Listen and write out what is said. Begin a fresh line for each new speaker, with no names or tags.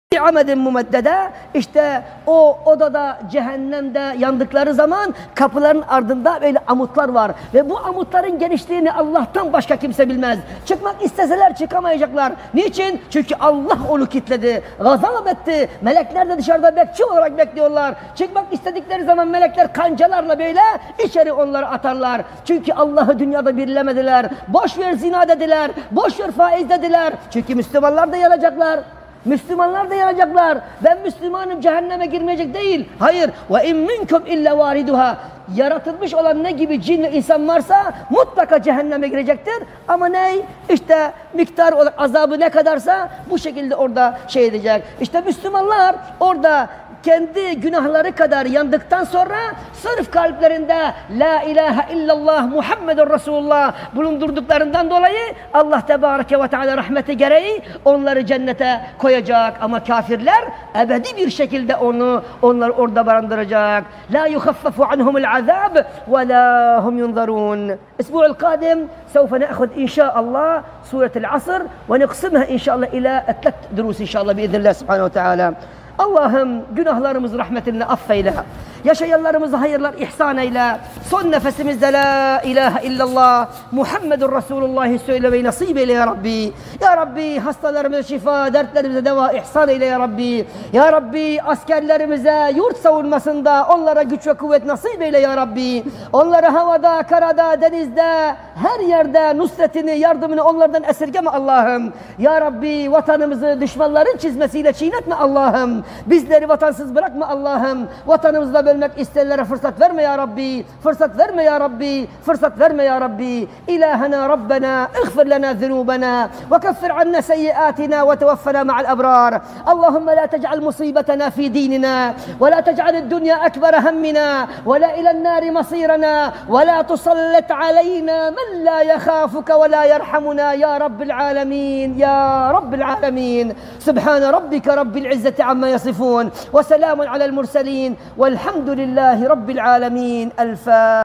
amedin mumeddede, işte o odada cehennemde yandıkları zaman kapıların ardında böyle amutlar var ve bu amutların genişliğini Allah'tan başka kimse bilmez. Çıkmak isteseler çıkamayacaklar. Niçin? Çünkü Allah onu kilitledi, gazap etti. Melekler de dışarıda bekçi olarak bekliyorlar. Çıkmak istedikleri zaman melekler kancalarla böyle içeri onları atarlar. Çünkü Allah'ı dünyada birlemediler. Boş ver zina dediler, boş ver faiz dediler. Çünkü Müslümanlar da yanacaklar. Müslümanlar da yanacaklar. Ben Müslümanım, cehenneme girmeyecek değil. Hayır. Ve in minkum illa variduha. Yaratılmış olan ne gibi cin ve insan varsa mutlaka cehenneme girecektir. Ama ne? İşte miktar olarak azabı ne kadarsa bu şekilde orada şey edecek. İşte Müslümanlar orada kendi günahları kadar yandıktan sonra sırf kalplerinde La ilahe illallah Muhammedun Resulullah bulundurduklarından dolayı Allah Tebareke ve Teala rahmeti gereği onları cennete koyacak. Ama kafirler ebedi bir şekilde onları orada barındıracak. La yukhaffafu anhumul azab ve la hum yunzarun. Esbu'ul kadim سوف نأخذ إن شاء الله سورة العصر ونقسمها إن شاء الله إلى 3 دروس إن شاء الله بإذن الله سبحانه وتعالى. Allah'ım günahlarımızı rahmetinle affeyle. Yaşayanlarımızı hayırlar ihsan eyle. Son nefesimizde La ilahe illallah Muhammedun Resulullah söylemeyi nasip eyle ya Rabbi. Ya Rabbi hastalarımıza şifa, dertlerimize deva ihsan eyle ya Rabbi. Ya Rabbi askerlerimize yurt savunmasında onlara güç ve kuvvet nasip eyle ya Rabbi. Onlara havada, karada, denizde, her yerde nusretini, yardımını onlardan esirgeme Allah'ım. Ya Rabbi vatanımızı düşmanların çizmesiyle çiğnetme Allah'ım. Bizleri vatansız bırakma Allah'ım. Vatanımızda bölmek isteyenlere fırsat verme ya Rabbi. Fırsat verme ya Rabbi. Fırsat verme ya Rabbi. İlahena Rabbena اغفر لنا ذنوبنا وكفر عنا سيئاتنا وتوفنا مع الأبرار. اللهم لا تجعل مصيبتنا في ديننا ولا تجعل الدنيا أكبر همنا ولا إلى النار مصيرنا ولا تسلط علينا من لا يخافك ولا يرحمنا يا رب العالمين يا رب العالمين. سبحان ربك رب العزة عما يصفون وسلام على المرسلين والحمد لله رب العالمين. الفاتحة.